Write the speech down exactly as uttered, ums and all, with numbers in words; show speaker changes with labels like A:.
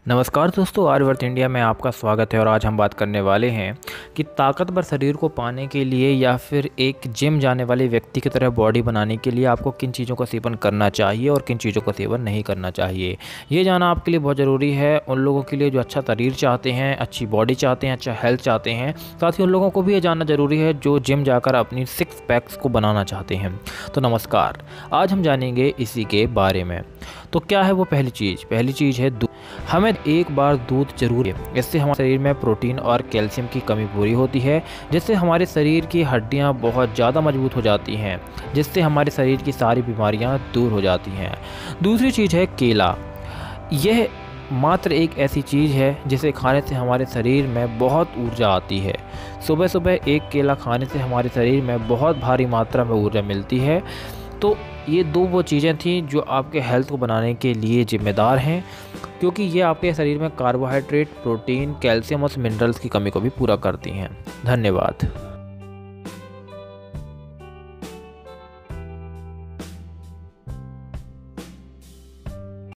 A: नमस्कार दोस्तों, आर्यवर्त इंडिया में आपका स्वागत है। और आज हम बात करने वाले हैं कि ताकतवर शरीर को पाने के लिए या फिर एक जिम जाने वाले व्यक्ति की तरह बॉडी बनाने के लिए आपको किन चीज़ों का सेवन करना चाहिए और किन चीज़ों का सेवन नहीं करना चाहिए। ये जानना आपके लिए बहुत ज़रूरी है, उन लोगों के लिए जो अच्छा शरीर चाहते हैं, अच्छी बॉडी चाहते हैं, अच्छा हेल्थ चाहते हैं। साथ ही उन लोगों को भी ये जानना ज़रूरी है जो जिम जाकर अपनी सिक्स पैक्स को बनाना चाहते हैं। तो नमस्कार, आज हम जानेंगे इसी के बारे में। तो क्या है वो पहली चीज़? पहली चीज़ है दूध। हमें एक बार दूध जरूर है, इससे हमारे शरीर में प्रोटीन और कैल्शियम की कमी पूरी होती है, जिससे हमारे शरीर की हड्डियां बहुत ज़्यादा मजबूत हो जाती हैं, जिससे हमारे शरीर की सारी बीमारियां दूर हो जाती हैं। दूसरी चीज़ है केला। यह मात्र एक ऐसी चीज़ है जिसे खाने से हमारे शरीर में बहुत ऊर्जा आती है। सुबह सुबह एक केला खाने से हमारे शरीर में बहुत भारी मात्रा में ऊर्जा मिलती है। तो ये दो वो चीज़ें थी जो आपके हेल्थ को बनाने के लिए ज़िम्मेदार हैं, क्योंकि ये आपके शरीर में कार्बोहाइड्रेट, प्रोटीन, कैल्शियम और मिनरल्स की कमी को भी पूरा करती हैं। धन्यवाद।